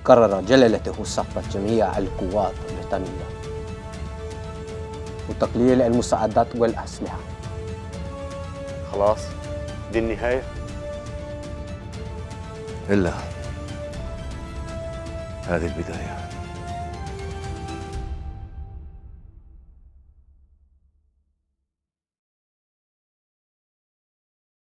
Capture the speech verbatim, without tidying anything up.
قرر جلالته صفقة جميع القوات البريطانية وتقليل المساعدات والأسلحة. خلاص دي النهاية؟ إلا هذه البداية.